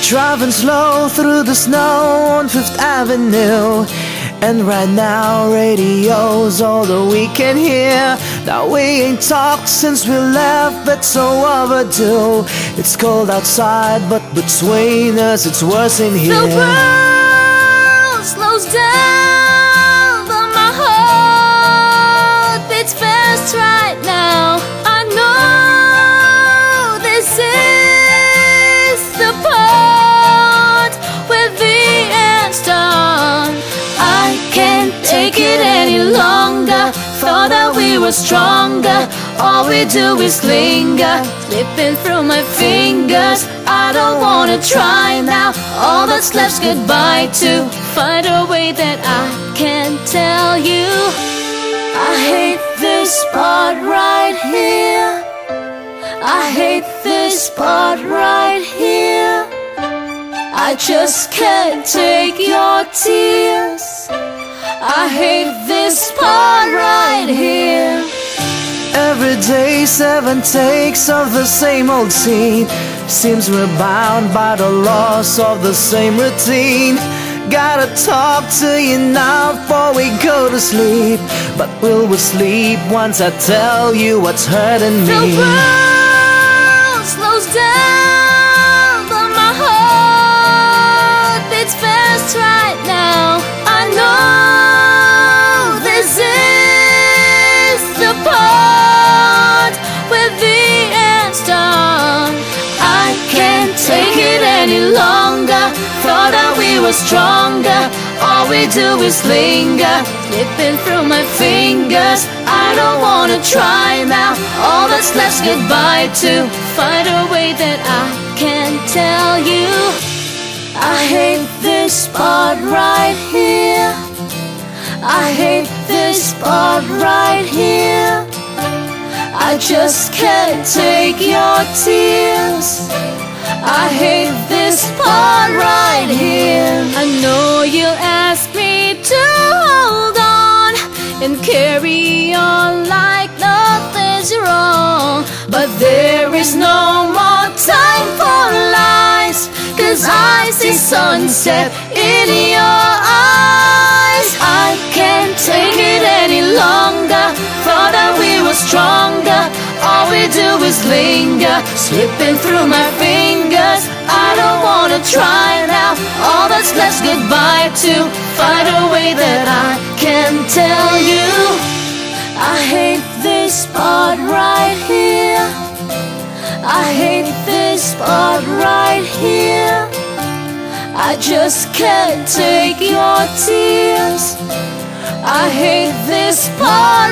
driving slow through the snow on Fifth Avenue, and right now radio's all that we can hear. Now we ain't talked since we left, but so overdue. It's cold outside, but between us it's worse in here. The world slows down, but my heart beats fast right now. I know this is the part where the end's done. I can't take it any longer. Thought that we were stronger. All we do is linger, slipping through my fingers. I don't wanna try now. All that's left's goodbye to find a way that I can tell you. I hate this part right here. I hate this part right here. I just can't take your tears. I hate this part right here. Every day 7 takes of the same old scene. Seems we're bound by the loss of the same routine. Gotta talk to you now before we go to sleep. But will we sleep once I tell you what's hurting me? The world slows down, but my heart beats fast right now. I know this is the part where the end's done. I can't take it any longer. Thought that we were stronger. All we do is linger, slipping through my fingers. I don't wanna try now. All that's left's goodbye to find a way that I can tell you. I hate this part right here. I hate this part right here. I just can't take your tears. I hate this part right here. I know you'll ask me to hold on and carry on like nothing's wrong, but there is no more time for lies, 'cause I see sunset in your eyes. I can't take it any longer. Thought that we were stronger. All we do is linger, slipping through my fingers. I don't wanna try now. All that's left's goodbye to find a way that I can tell you. I hate this part right here. I hate this part right here. I just can't take your tears. I hate this part